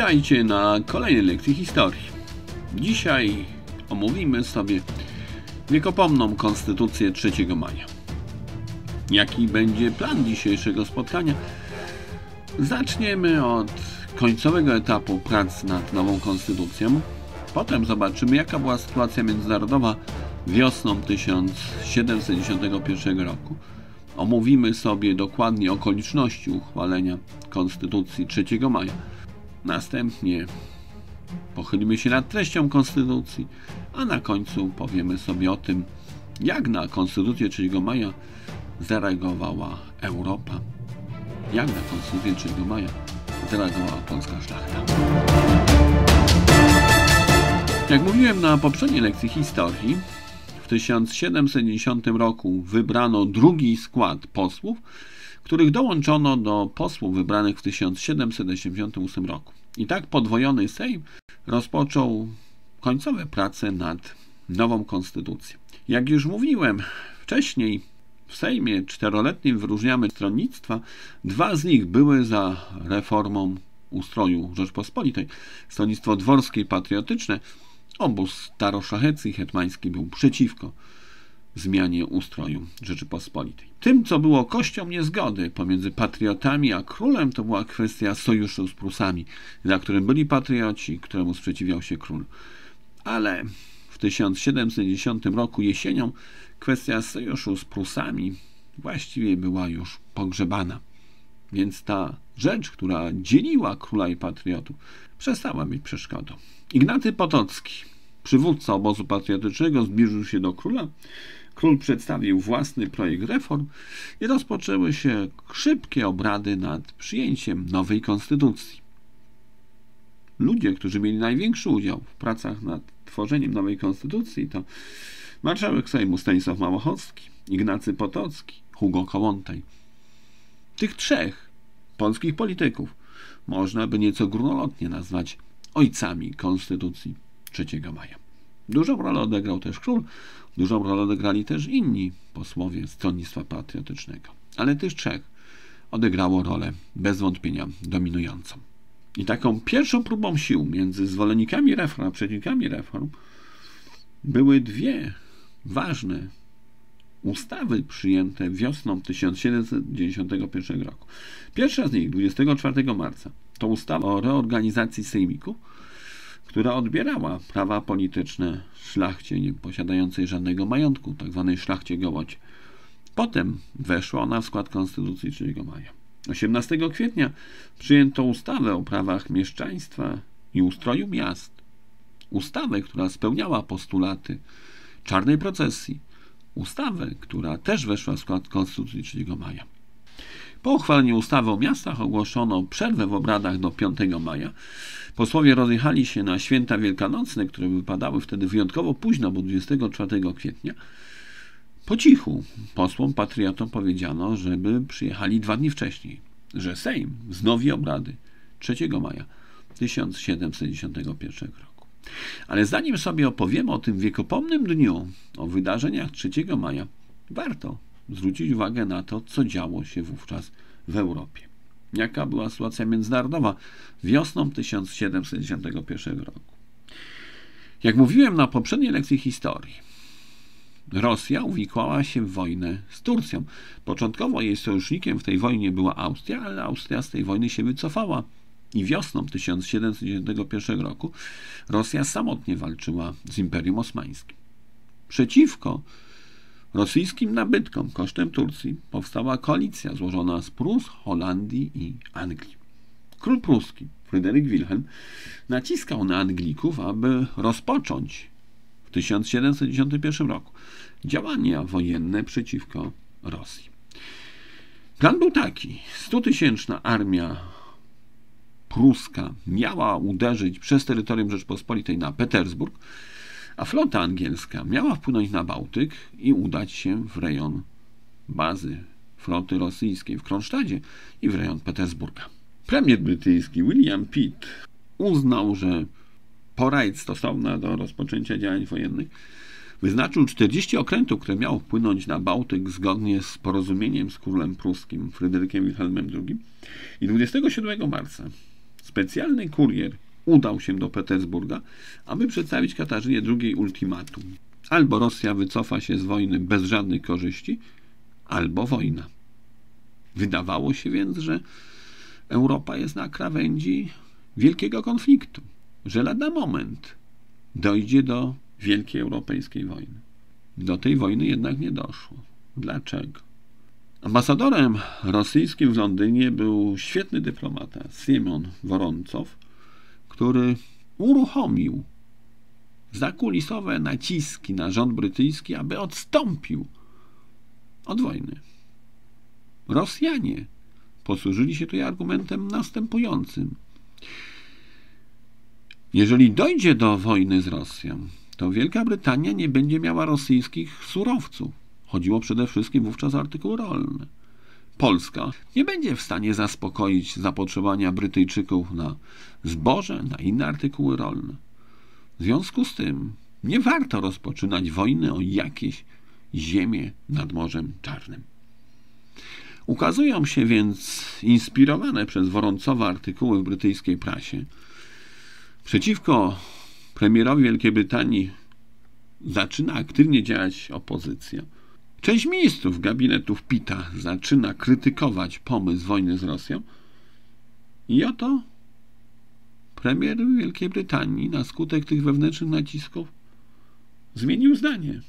Witajcie na kolejnej lekcji historii. Dzisiaj omówimy sobie wiekopomną Konstytucję 3 maja. Jaki będzie plan dzisiejszego spotkania? Zaczniemy od końcowego etapu prac nad nową konstytucją. Potem zobaczymy, jaka była sytuacja międzynarodowa wiosną 1791 roku. Omówimy sobie dokładnie okoliczności uchwalenia Konstytucji 3 maja. Następnie pochylimy się nad treścią Konstytucji, a na końcu powiemy sobie o tym, jak na Konstytucję 3 maja zareagowała Europa. Jak na Konstytucję 3 maja zareagowała polska szlachta. Jak mówiłem na poprzedniej lekcji historii, w 1790 roku wybrano drugi skład posłów, których dołączono do posłów wybranych w 1788 roku. I tak podwojony Sejm rozpoczął końcowe prace nad nową konstytucją. Jak już mówiłem wcześniej, w Sejmie czteroletnim wyróżniamy stronnictwa. Dwa z nich były za reformą ustroju Rzeczpospolitej. Stronnictwo dworskie i patriotyczne. Obóz staroszlachecki i hetmański był przeciwko zmianie ustroju Rzeczypospolitej. Tym, co było kością niezgody pomiędzy patriotami a królem, to była kwestia sojuszu z Prusami, za którym byli patrioci, któremu sprzeciwiał się król. Ale w 1710 roku jesienią kwestia sojuszu z Prusami właściwie była już pogrzebana. Więc ta rzecz, która dzieliła króla i patriotów, przestała być przeszkodą. Ignacy Potocki, przywódca obozu patriotycznego, zbliżył się do króla. Król przedstawił własny projekt reform i rozpoczęły się szybkie obrady nad przyjęciem nowej konstytucji. Ludzie, którzy mieli największy udział w pracach nad tworzeniem nowej konstytucji, to marszałek Sejmu Stanisław Małochowski, Ignacy Potocki, Hugo Kołłątaj. Tych trzech polskich polityków można by nieco górnolotnie nazwać ojcami Konstytucji 3 maja. Dużą rolę odegrał też król, dużą rolę odegrali też inni posłowie Stronnictwa Patriotycznego. Ale tych trzech odegrało rolę bez wątpienia dominującą. I taką pierwszą próbą sił między zwolennikami reform a przeciwnikami reform były dwie ważne ustawy przyjęte wiosną 1791 roku. Pierwsza z nich, 24 marca, to ustawa o reorganizacji sejmików, która odbierała prawa polityczne szlachcie nie posiadającej żadnego majątku, tzw. szlachcie gołocie. Potem weszła ona w skład Konstytucji 3 maja. 18 kwietnia przyjęto ustawę o prawach mieszczaństwa i ustroju miast. Ustawę, która spełniała postulaty czarnej procesji. Ustawę, która też weszła w skład Konstytucji 3 maja. Po uchwaleniu ustawy o miastach ogłoszono przerwę w obradach do 5 maja. Posłowie rozjechali się na święta wielkanocne, które wypadały wtedy wyjątkowo późno, bo 24 kwietnia. Po cichu posłom patriotom powiedziano, żeby przyjechali 2 dni wcześniej, że Sejm wznowi obrady 3 maja 1791 roku. Ale zanim sobie opowiemy o tym wiekopomnym dniu, o wydarzeniach 3 maja, warto zwrócić uwagę na to, co działo się wówczas w Europie. Jaka była sytuacja międzynarodowa wiosną 1791 roku. Jak mówiłem na poprzedniej lekcji historii, Rosja uwikłała się w wojnę z Turcją. Początkowo jej sojusznikiem w tej wojnie była Austria, ale Austria z tej wojny się wycofała i wiosną 1791 roku Rosja samotnie walczyła z Imperium Osmańskim. Przeciwko rosyjskim nabytkom kosztem Turcji powstała koalicja złożona z Prus, Holandii i Anglii. Król pruski Fryderyk Wilhelm naciskał na Anglików, aby rozpocząć w 1791 roku działania wojenne przeciwko Rosji. Plan był taki: 100-tysięczna armia pruska miała uderzyć przez terytorium Rzeczpospolitej na Petersburg, a flota angielska miała wpłynąć na Bałtyk i udać się w rejon bazy floty rosyjskiej w Kronsztadzie i w rejon Petersburga. Premier brytyjski William Pitt uznał, że pora jest stosowna do rozpoczęcia działań wojennych. Wyznaczył 40 okrętów, które miało wpłynąć na Bałtyk zgodnie z porozumieniem z królem pruskim Fryderykiem Wilhelmem II. I 27 marca Specjalny kurier udał się do Petersburga, aby przedstawić Katarzynie II ultimatum. Albo Rosja wycofa się z wojny bez żadnych korzyści, albo wojna. Wydawało się więc, że Europa jest na krawędzi wielkiego konfliktu, że lada moment dojdzie do wielkiej europejskiej wojny. Do tej wojny jednak nie doszło. Dlaczego? Ambasadorem rosyjskim w Londynie był świetny dyplomata Siemon Woroncow, który uruchomił zakulisowe naciski na rząd brytyjski, aby odstąpił od wojny. Rosjanie posłużyli się tutaj argumentem następującym. Jeżeli dojdzie do wojny z Rosją, to Wielka Brytania nie będzie miała rosyjskich surowców. Chodziło przede wszystkim wówczas o artykuły rolne. Polska nie będzie w stanie zaspokoić zapotrzebowania Brytyjczyków na zboże, na inne artykuły rolne. W związku z tym nie warto rozpoczynać wojny o jakieś ziemie nad Morzem Czarnym. Ukazują się więc inspirowane przez Woroncowa artykuły w brytyjskiej prasie. Przeciwko premierowi Wielkiej Brytanii zaczyna aktywnie działać opozycja. Część ministrów gabinetów Pitta zaczyna krytykować pomysł wojny z Rosją i oto premier Wielkiej Brytanii na skutek tych wewnętrznych nacisków zmienił zdanie.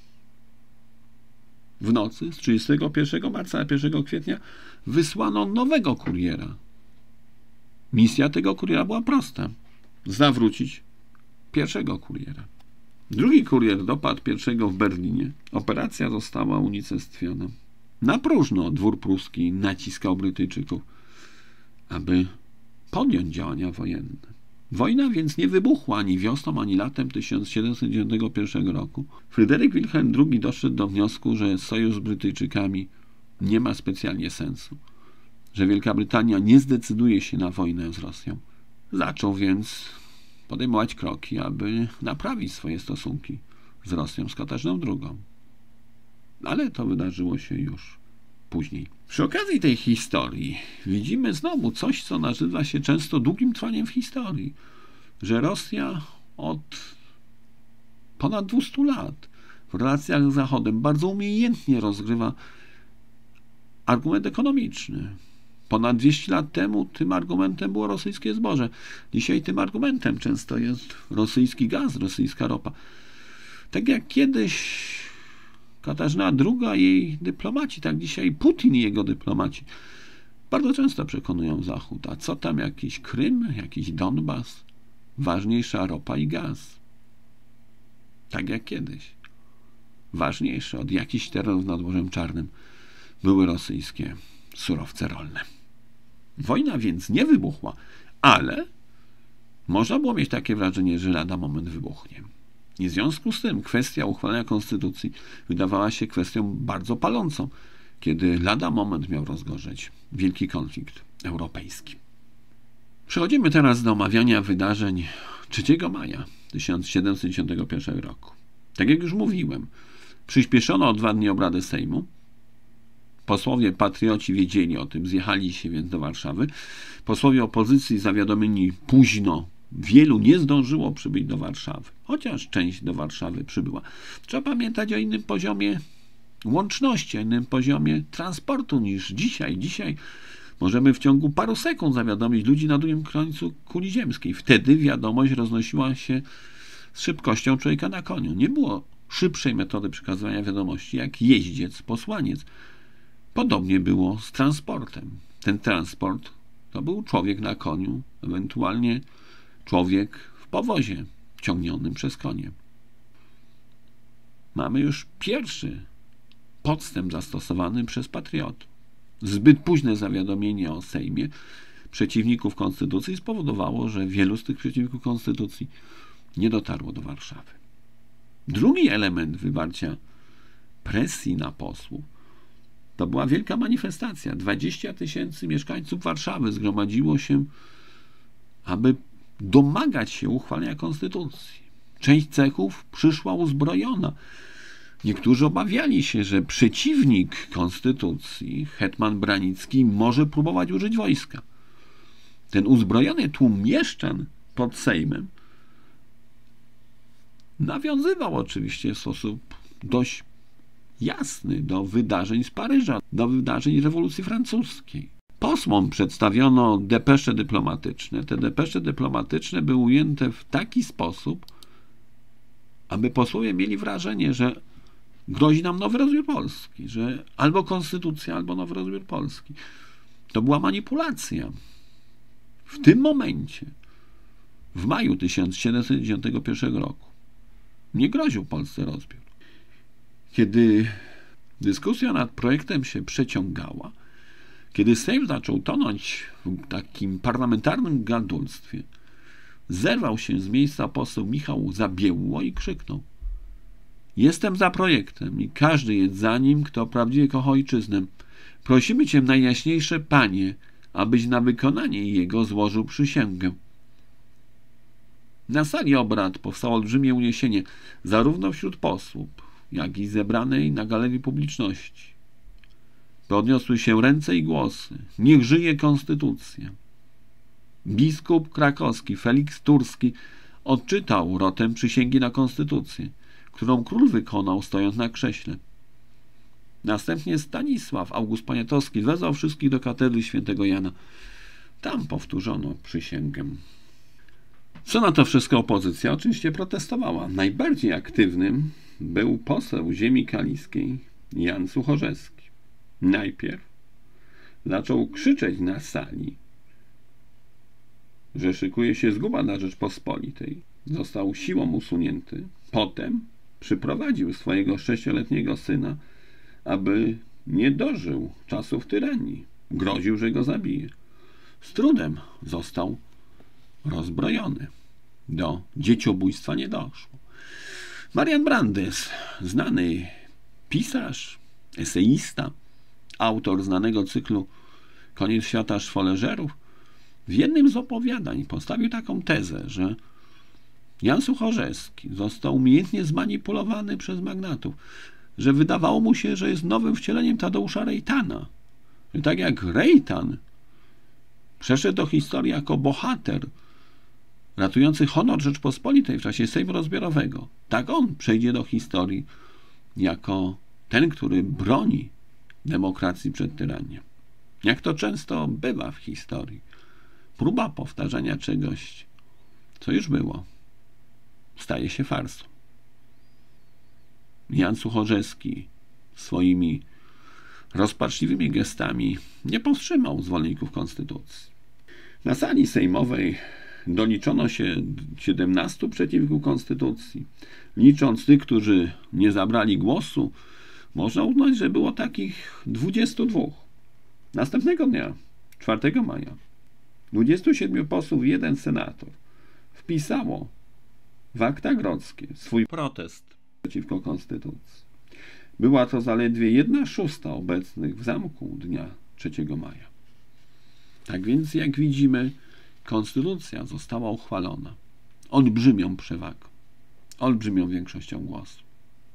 W nocy z 31 marca na 1 kwietnia wysłano nowego kuriera. Misja tego kuriera była prosta. Zawrócić pierwszego kuriera. Drugi kurier dopadł pierwszego w Berlinie. Operacja została unicestwiona. Na próżno dwór pruski naciskał Brytyjczyków, aby podjąć działania wojenne. Wojna więc nie wybuchła ani wiosną, ani latem 1791 roku. Fryderyk Wilhelm II doszedł do wniosku, że sojusz z Brytyjczykami nie ma specjalnie sensu, że Wielka Brytania nie zdecyduje się na wojnę z Rosją. Zaczął więc podejmować kroki, aby naprawić swoje stosunki z Rosją, z Katarzyną II. Ale to wydarzyło się już później. Przy okazji tej historii widzimy znowu coś, co nazywa się często długim trwaniem w historii, że Rosja od ponad 200 lat w relacjach z Zachodem bardzo umiejętnie rozgrywa argument ekonomiczny. Ponad 200 lat temu tym argumentem było rosyjskie zboże. Dzisiaj tym argumentem często jest rosyjski gaz, rosyjska ropa. Tak jak kiedyś Katarzyna II i jej dyplomaci, tak dzisiaj Putin i jego dyplomaci bardzo często przekonują Zachód. A co tam jakiś Krym, jakiś Donbas? Ważniejsza ropa i gaz. Tak jak kiedyś. Ważniejsze od jakichś terenów nad Morzem Czarnym były rosyjskie surowce rolne. Wojna więc nie wybuchła, ale można było mieć takie wrażenie, że lada moment wybuchnie. I w związku z tym kwestia uchwalenia konstytucji wydawała się kwestią bardzo palącą, kiedy lada moment miał rozgorzeć wielki konflikt europejski. Przechodzimy teraz do omawiania wydarzeń 3 maja 1791 roku. Tak jak już mówiłem, przyspieszono o 2 dni obrady Sejmu. Posłowie patrioci wiedzieli o tym, zjechali się więc do Warszawy. Posłowie opozycji zawiadomieni późno, wielu nie zdążyło przybyć do Warszawy, chociaż część do Warszawy przybyła. Trzeba pamiętać o innym poziomie łączności, o innym poziomie transportu niż dzisiaj. Dzisiaj możemy w ciągu paru sekund zawiadomić ludzi na drugim końcu kuli ziemskiej. Wtedy wiadomość roznosiła się z szybkością człowieka na koniu. Nie było szybszej metody przekazywania wiadomości jak jeździec, posłaniec. Podobnie było z transportem. Ten transport to był człowiek na koniu, ewentualnie człowiek w powozie ciągnionym przez konie. Mamy już pierwszy podstęp zastosowany przez patriotów. Zbyt późne zawiadomienie o Sejmie przeciwników konstytucji spowodowało, że wielu z tych przeciwników konstytucji nie dotarło do Warszawy. Drugi element wywarcia presji na posłów to była wielka manifestacja. 20 000 mieszkańców Warszawy zgromadziło się, aby domagać się uchwalenia konstytucji. Część cechów przyszła uzbrojona. Niektórzy obawiali się, że przeciwnik konstytucji, hetman Branicki, może próbować użyć wojska. ten uzbrojony tłum mieszczan pod Sejmem nawiązywał oczywiście w sposób dość jasny do wydarzeń z Paryża, do wydarzeń rewolucji francuskiej. Posłom przedstawiono depesze dyplomatyczne. Te depesze dyplomatyczne były ujęte w taki sposób, aby posłowie mieli wrażenie, że grozi nam nowy rozbiór Polski, że albo konstytucja, albo nowy rozbiór Polski. To była manipulacja. W tym momencie, w maju 1791 roku, nie groził Polsce rozbiór. Kiedy dyskusja nad projektem się przeciągała, kiedy Sejm zaczął tonąć w takim parlamentarnym gadulstwie, zerwał się z miejsca poseł Michał Zabiełło i krzyknął: jestem za projektem i każdy jest za nim, kto prawdziwie kocha ojczyznę. Prosimy Cię, najjaśniejsze Panie, abyś na wykonanie jego złożył przysięgę. Na sali obrad powstało olbrzymie uniesienie, zarówno wśród posłów, jak i zebranej na galerii publiczności. Podniosły się ręce i głosy: niech żyje konstytucja. Biskup krakowski Feliks Turski odczytał rotem przysięgi na konstytucję, którą król wykonał, stojąc na krześle. Następnie Stanisław August Poniatowski wezwał wszystkich do katedry świętego Jana. Tam powtórzono przysięgę. Co na to wszystko opozycja oczywiście protestowała. Najbardziej aktywnym był poseł ziemi kaliskiej Jan Suchorzewski. Najpierw zaczął krzyczeć na sali, że szykuje się zguba dla Rzeczpospolitej. Został siłą usunięty. Potem przyprowadził swojego 6-letniego syna, aby nie dożył czasów tyranii. Groził, że go zabije. Z trudem został rozbrojony. Do dzieciobójstwa nie doszło. Marian Brandes, znany pisarz, eseista, autor znanego cyklu Koniec świata szwoleżerów, w jednym z opowiadań postawił taką tezę, że Jan Suchorzewski został umiejętnie zmanipulowany przez magnatów, że wydawało mu się, że jest nowym wcieleniem Tadeusza Rejtana. Że tak jak Rejtan przeszedł do historii jako bohater ratujący honor Rzeczpospolitej w czasie Sejmu Rozbiorowego, tak on przejdzie do historii jako ten, który broni demokracji przed tyranią. Jak to często bywa w historii, próba powtarzania czegoś, co już było, staje się farsą. Jan Suchorzewski swoimi rozpaczliwymi gestami nie powstrzymał zwolenników konstytucji. Na sali sejmowej doliczono się 17 przeciwników konstytucji. Licząc tych, którzy nie zabrali głosu, można uznać, że było takich 22. Następnego dnia, 4 maja, 27 posłów i 1 senator wpisało w akta grodzkie swój protest przeciwko konstytucji. Była to zaledwie 1/6 obecnych w zamku dnia 3 maja. Tak więc, jak widzimy, konstytucja została uchwalona olbrzymią przewagą, olbrzymią większością głosów.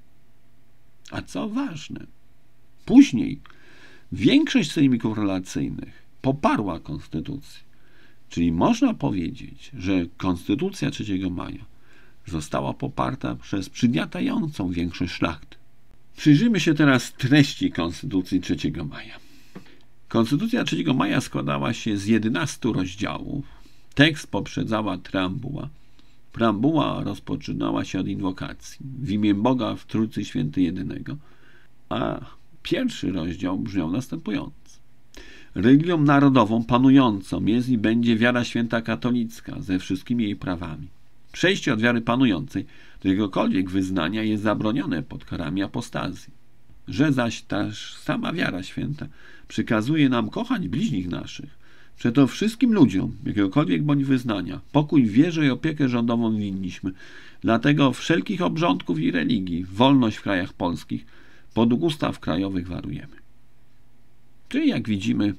A co ważne, później większość sejmików relacyjnych poparła konstytucję, czyli można powiedzieć, że konstytucja 3 maja została poparta przez przygniatającą większość szlachty. Przyjrzyjmy się teraz treści konstytucji 3 maja. Konstytucja 3 maja składała się z 11 rozdziałów. Tekst poprzedzała preambuła. Preambuła rozpoczynała się od inwokacji w imię Boga w Trójcy Świętej Jedynego, a pierwszy rozdział brzmiał następująco. Religią narodową panującą jest i będzie wiara święta katolicka ze wszystkimi jej prawami. Przejście od wiary panującej do jakiegokolwiek wyznania jest zabronione pod karami apostazji. Że zaś ta sama wiara święta przykazuje nam kochać bliźnich naszych, przeto wszystkim ludziom jakiegokolwiek bądź wyznania pokój w wierze i opiekę rządową winniśmy. Dlatego wszelkich obrządków i religii wolność w krajach polskich podług ustaw krajowych warujemy. Czyli jak widzimy,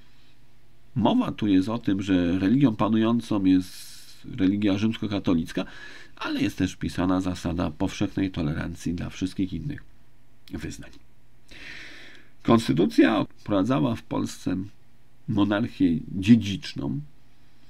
mowa tu jest o tym, że religią panującą jest religia rzymskokatolicka, ale jest też wpisana zasada powszechnej tolerancji dla wszystkich innych wyznań. Konstytucja wprowadzała w Polsce monarchię dziedziczną,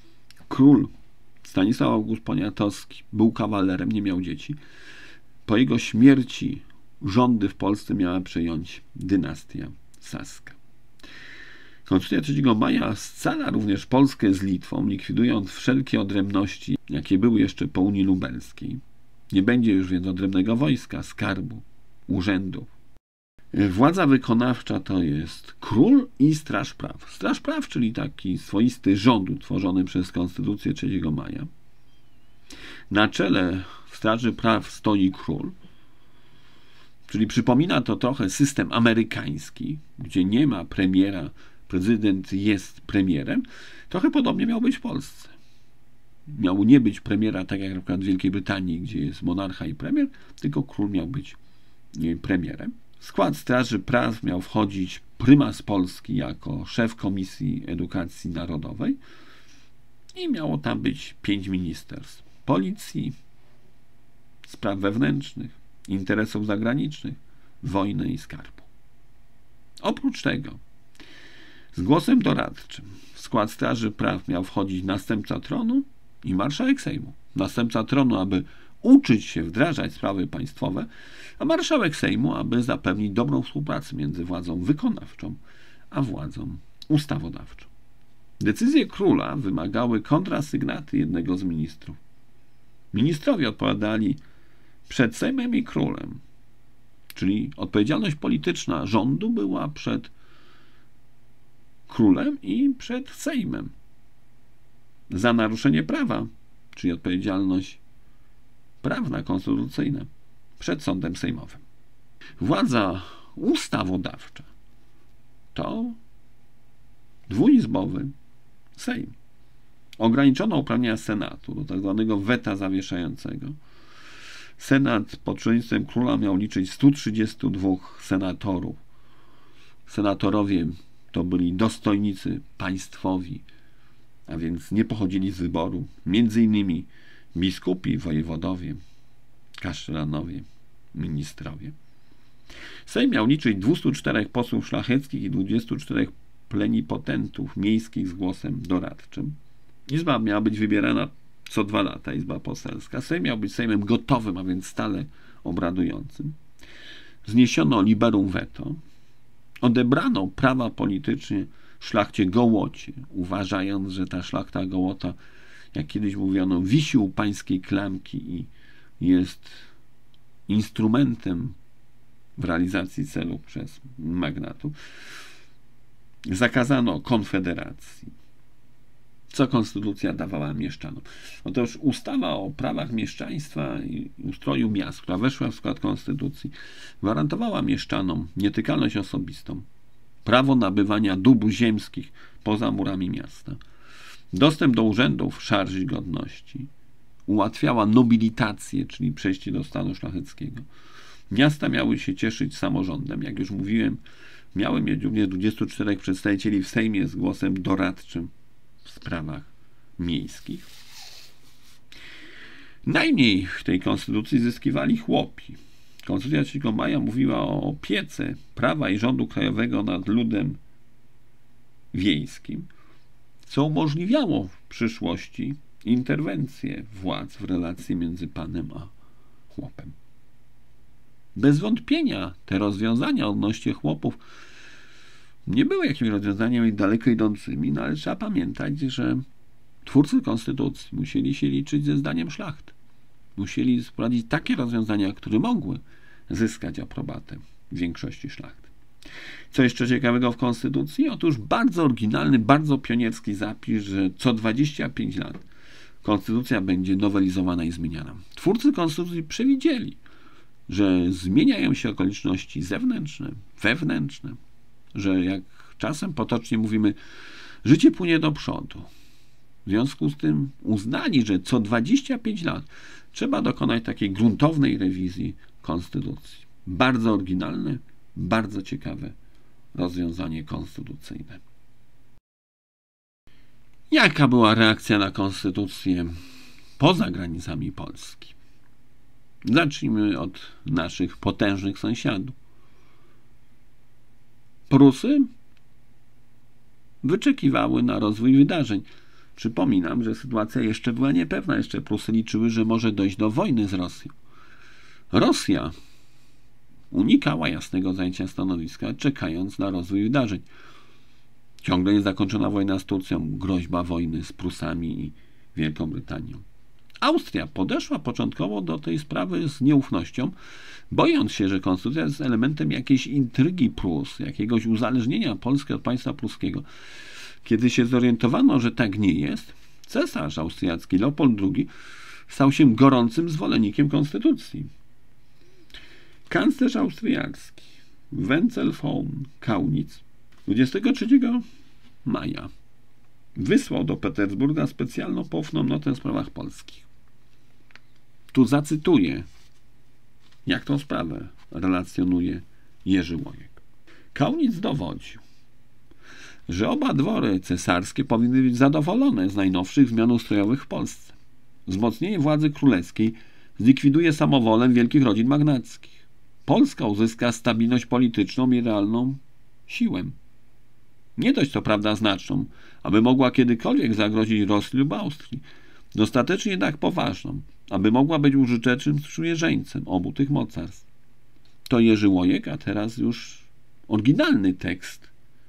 Król Stanisław August Poniatowski był kawalerem, nie miał dzieci. Po jego śmierci rządy w Polsce miała przejąć dynastia saska. Konstytucja 3 maja scala również Polskę z Litwą, likwidując wszelkie odrębności, jakie były jeszcze po Unii Lubelskiej. Nie będzie już więc odrębnego wojska, skarbu, urzędów. Władza wykonawcza to jest król i Straż Praw. Straż Praw, czyli taki swoisty rząd utworzony przez Konstytucję 3 maja. Na czele Straży Praw stoi król, czyli przypomina to trochę system amerykański, gdzie nie ma premiera, prezydent jest premierem. Trochę podobnie miał być w Polsce. Miał nie być premiera, tak jak na przykład w Wielkiej Brytanii, gdzie jest monarcha i premier, tylko król miał być premierem. W skład Straży Praw miał wchodzić prymas Polski jako szef Komisji Edukacji Narodowej i miało tam być 5 ministerstw: policji, spraw wewnętrznych, interesów zagranicznych, wojny i skarbu. Oprócz tego z głosem doradczym w skład Straży Praw miał wchodzić następca tronu i marszałek Sejmu. Następca tronu, aby uczyć się wdrażać sprawy państwowe, a marszałek Sejmu, aby zapewnić dobrą współpracę między władzą wykonawczą a władzą ustawodawczą. Decyzje króla wymagały kontrasygnaty jednego z ministrów. Ministrowie odpowiadali przed Sejmem i królem, czyli odpowiedzialność polityczna rządu była przed królem i przed Sejmem. Za naruszenie prawa, czyli odpowiedzialność prawna, konstytucyjna, przed sądem sejmowym. Władza ustawodawcza to dwuizbowy Sejm. Ograniczono uprawnienia Senatu do tzw. weta zawieszającego. Senat pod przewodnictwem króla miał liczyć 132 senatorów. Senatorowie to byli dostojnicy państwowi, a więc nie pochodzili z wyboru. Między innymi biskupi, wojewodowie, kasztelanowie, ministrowie. Sejm miał liczyć 204 posłów szlacheckich i 24 plenipotentów miejskich z głosem doradczym. Izba miała być wybierana co 2 lata, Izba Poselska. Sejm miał być Sejmem gotowym, a więc stale obradującym. Zniesiono liberum veto. Odebrano prawa politycznie szlachcie gołocie, uważając, że ta szlachta gołota, jak kiedyś mówiono, wisi u pańskiej klamki i jest instrumentem w realizacji celów przez magnatów. Zakazano konfederacji, co konstytucja dawała mieszczanom. Otóż ustawa o prawach mieszczaństwa i ustroju miast, która weszła w skład konstytucji, gwarantowała mieszczanom nietykalność osobistą, prawo nabywania dóbr ziemskich poza murami miasta, dostęp do urzędów, szarż i godności, ułatwiała nobilitację, czyli przejście do stanu szlacheckiego. Miasta miały się cieszyć samorządem, jak już mówiłem, miały mieć również 24 przedstawicieli w Sejmie z głosem doradczym w sprawach miejskich. Najmniej w tej konstytucji zyskiwali chłopi. Konstytucja 3 maja mówiła o opiece prawa i rządu krajowego nad ludem wiejskim, co umożliwiało w przyszłości interwencję władz w relacji między panem a chłopem. Bez wątpienia te rozwiązania odnośnie chłopów nie były jakimiś rozwiązaniami daleko idącymi, no ale trzeba pamiętać, że twórcy konstytucji musieli się liczyć ze zdaniem szlachty. Musieli wprowadzić takie rozwiązania, które mogły zyskać aprobatę większości szlachty. Co jeszcze ciekawego w konstytucji? Otóż bardzo oryginalny, bardzo pionierski zapis, że co 25 lat konstytucja będzie nowelizowana i zmieniana. Twórcy konstytucji przewidzieli, że zmieniają się okoliczności zewnętrzne, wewnętrzne, że jak czasem potocznie mówimy, życie płynie do przodu. W związku z tym uznali, że co 25 lat trzeba dokonać takiej gruntownej rewizji konstytucji. Bardzo oryginalne, bardzo ciekawe rozwiązanie konstytucyjne. Jaka była reakcja na konstytucję poza granicami Polski? Zacznijmy od naszych potężnych sąsiadów. Prusy wyczekiwały na rozwój wydarzeń. Przypominam, że sytuacja jeszcze była niepewna. Jeszcze Prusy liczyły, że może dojść do wojny z Rosją. Rosja unikała jasnego zajęcia stanowiska, czekając na rozwój wydarzeń. Ciągle niezakończona wojna z Turcją, groźba wojny z Prusami i Wielką Brytanią. Austria podeszła początkowo do tej sprawy z nieufnością, bojąc się, że konstytucja jest elementem jakiejś intrygi Prus, jakiegoś uzależnienia Polski od państwa pruskiego. Kiedy się zorientowano, że tak nie jest, cesarz austriacki Leopold II stał się gorącym zwolennikiem konstytucji. Kanclerz austriacki Wenzel von Kaunitz 23 maja wysłał do Petersburga specjalną poufną notę w sprawach polskich. Tu zacytuję, jak tą sprawę relacjonuje Jerzy Łojek. Kaunitz dowodził, że oba dwory cesarskie powinny być zadowolone z najnowszych zmian ustrojowych w Polsce. Wzmocnienie władzy królewskiej zlikwiduje samowolę wielkich rodzin magnackich. Polska uzyska stabilność polityczną i realną siłę. Nie dość to prawda znaczną, aby mogła kiedykolwiek zagrozić Rosji lub Austrii. Dostatecznie jednak poważną, aby mogła być użytecznym sprzymierzeńcem obu tych mocarstw. To Jerzy Łojek, a teraz już oryginalny tekst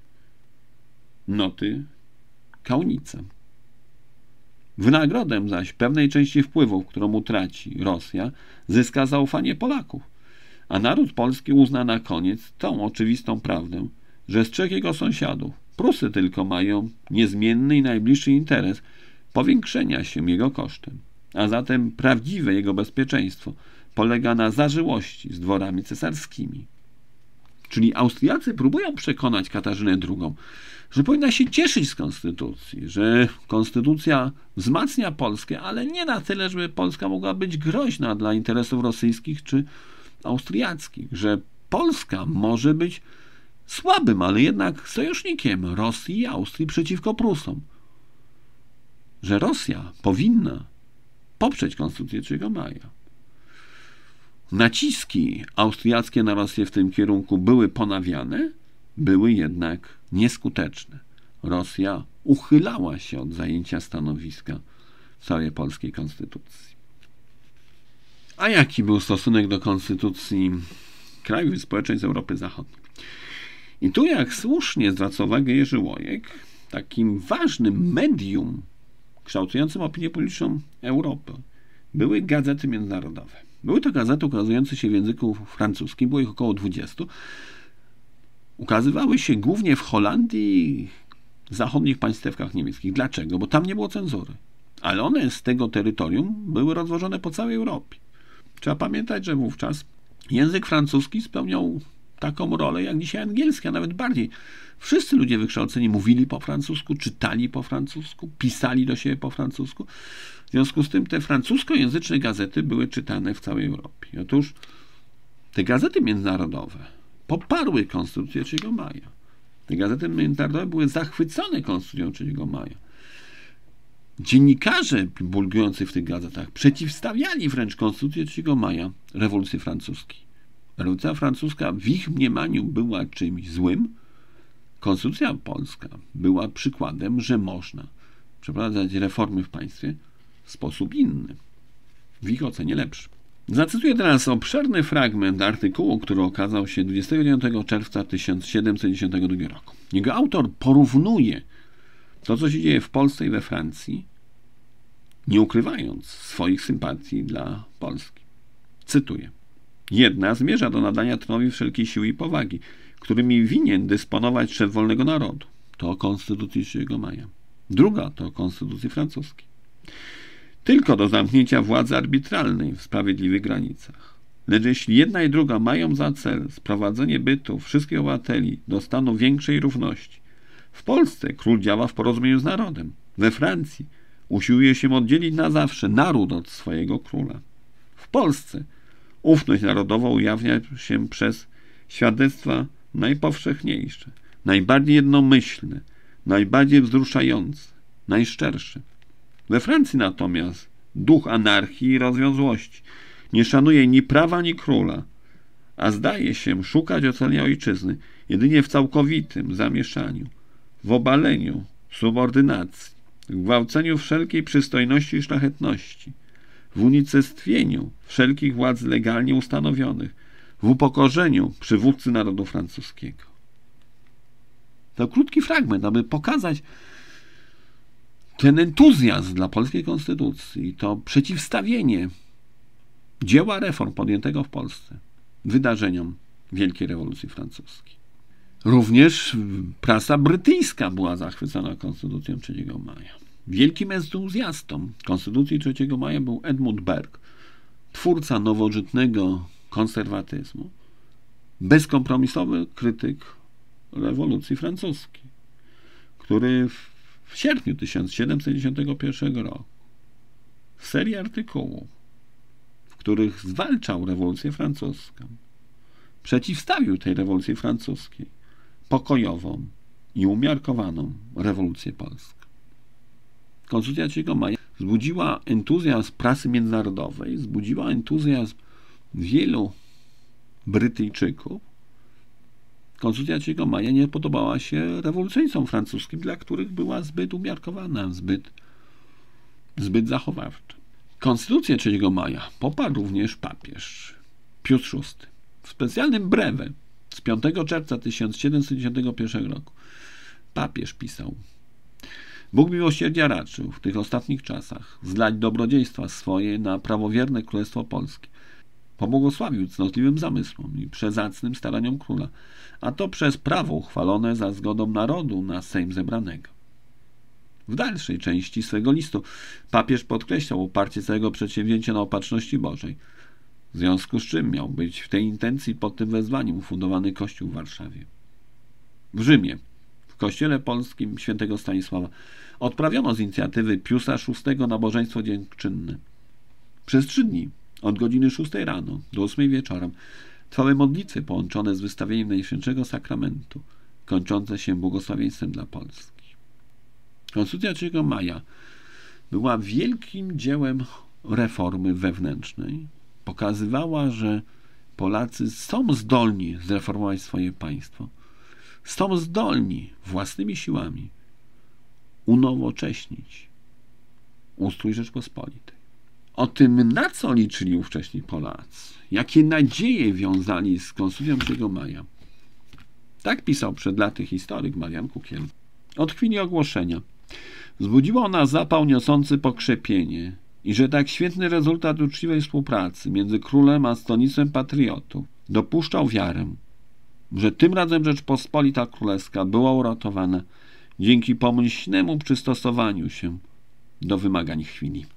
noty Kaunitza. Wynagrodem zaś pewnej części wpływów, którą utraci Rosja, zyska zaufanie Polaków, a naród polski uzna na koniec tą oczywistą prawdę, że z trzech jego sąsiadów Prusy tylko mają niezmienny i najbliższy interes powiększenia się jego kosztem, a zatem prawdziwe jego bezpieczeństwo polega na zażyłości z dworami cesarskimi. Czyli Austriacy próbują przekonać Katarzynę II, że powinna się cieszyć z konstytucji, że konstytucja wzmacnia Polskę, ale nie na tyle, żeby Polska mogła być groźna dla interesów rosyjskich czy austriackich, że Polska może być słabym, ale jednak sojusznikiem Rosji i Austrii przeciwko Prusom, że Rosja powinna poprzeć konstytucję 3 maja. Naciski austriackie na Rosję w tym kierunku były ponawiane, były jednak nieskuteczne. Rosja uchylała się od zajęcia stanowiska w całej polskiej konstytucji. A jaki był stosunek do konstytucji krajów i społeczeństw Europy Zachodniej? I tu, jak słusznie zwraca uwagę Jerzy Łojek, takim ważnym medium kształtującym opinię publiczną Europy były gazety międzynarodowe. Były to gazety ukazujące się w języku francuskim, było ich około 20. Ukazywały się głównie w Holandii i zachodnich państewkach niemieckich. Dlaczego? Bo tam nie było cenzury. Ale one z tego terytorium były rozwożone po całej Europie. Trzeba pamiętać, że wówczas język francuski spełniał taką rolę jak dzisiaj angielski, a nawet bardziej. Wszyscy ludzie wykształceni mówili po francusku, czytali po francusku, pisali do siebie po francusku. W związku z tym te francuskojęzyczne gazety były czytane w całej Europie. Otóż te gazety międzynarodowe poparły konstytucję 3 maja. Te gazety międzynarodowe były zachwycone konstytucją 3 maja. Dziennikarze publikujący w tych gazetach przeciwstawiali wręcz konstytucję 3 maja rewolucji francuskiej. Rewolucja francuska w ich mniemaniu była czymś złym. Konstytucja polska była przykładem, że można przeprowadzać reformy w państwie w sposób inny. W ich ocenie lepszy. Zacytuję teraz obszerny fragment artykułu, który okazał się 29 czerwca 1792 roku. Jego autor porównuje to, co się dzieje w Polsce i we Francji, nie ukrywając swoich sympatii dla Polski. Cytuję. Jedna zmierza do nadania tronowi wszelkiej siły i powagi, którymi winien dysponować szef wolnego narodu. To konstytucji 3 maja. Druga to konstytucji francuskiej. Tylko do zamknięcia władzy arbitralnej w sprawiedliwych granicach. Lecz jeśli jedna i druga mają za cel sprowadzenie bytu wszystkich obywateli do stanu większej równości, w Polsce król działa w porozumieniu z narodem. We Francji usiłuje się oddzielić na zawsze naród od swojego króla. W Polsce ufność narodowa ujawnia się przez świadectwa najpowszechniejsze, najbardziej jednomyślne, najbardziej wzruszające, najszczersze. We Francji natomiast duch anarchii i rozwiązłości nie szanuje ni prawa, ni króla, a zdaje się szukać ocalenia ojczyzny jedynie w całkowitym zamieszaniu, w obaleniu, subordynacji w gwałceniu wszelkiej przystojności i szlachetności, w unicestwieniu wszelkich władz legalnie ustanowionych, w upokorzeniu przywódcy narodu francuskiego. To krótki fragment, aby pokazać ten entuzjazm dla polskiej konstytucji, to przeciwstawienie dzieła reform podjętego w Polsce wydarzeniom Wielkiej Rewolucji Francuskiej. Również prasa brytyjska była zachwycona Konstytucją 3 maja. Wielkim entuzjastą Konstytucji 3 maja był Edmund Burke, twórca nowożytnego konserwatyzmu, bezkompromisowy krytyk rewolucji francuskiej, który w sierpniu 1791 roku w serii artykułów, w których zwalczał rewolucję francuską, przeciwstawił tej rewolucji francuskiej pokojową i umiarkowaną rewolucję polską. Konstytucja 3 maja wzbudziła entuzjazm prasy międzynarodowej, wzbudziła entuzjazm wielu Brytyjczyków. Konstytucja 3 maja nie podobała się rewolucyjcom francuskim, dla których była zbyt umiarkowana, zbyt zachowawcza. Konstytucję 3 maja poparł również papież Pius VI. W specjalnym brewie z 5 czerwca 1791 roku papież pisał: Bóg miłosierdzia raczył w tych ostatnich czasach zlać dobrodziejstwa swoje na prawowierne Królestwo Polskie. Pobłogosławił cnotliwym zamysłom i przezacnym staraniom króla, a to przez prawo uchwalone za zgodą narodu na Sejm zebranego. W dalszej części swego listu papież podkreślał oparcie całego przedsięwzięcia na opatrzności Bożej, w związku z czym miał być w tej intencji pod tym wezwaniem ufundowany Kościół w Warszawie. W Rzymie, w Kościele Polskim świętego Stanisława, odprawiono z inicjatywy Piusa VI nabożeństwo dziękczynne. Przez 3 dni, od godziny 6 rano do 8 wieczorem, trwały modlitwy połączone z wystawieniem Najświętszego Sakramentu, kończące się błogosławieństwem dla Polski. Konstytucja 3 maja była wielkim dziełem reformy wewnętrznej. Pokazywała, że Polacy są zdolni zreformować swoje państwo, są zdolni własnymi siłami unowocześnić ustrój Rzeczpospolitej. O tym, na co liczyli ówcześni Polacy, jakie nadzieje wiązali z Konstytucją 3 maja. Tak pisał przed laty historyk Marian Kukiel. Od chwili ogłoszenia wzbudziła ona zapał niosący pokrzepienie i że tak świetny rezultat uczciwej współpracy między królem a stronnictwem patriotów dopuszczał wiarę, że tym razem Rzeczpospolita Królewska była uratowana dzięki pomyślnemu przystosowaniu się do wymagań chwili.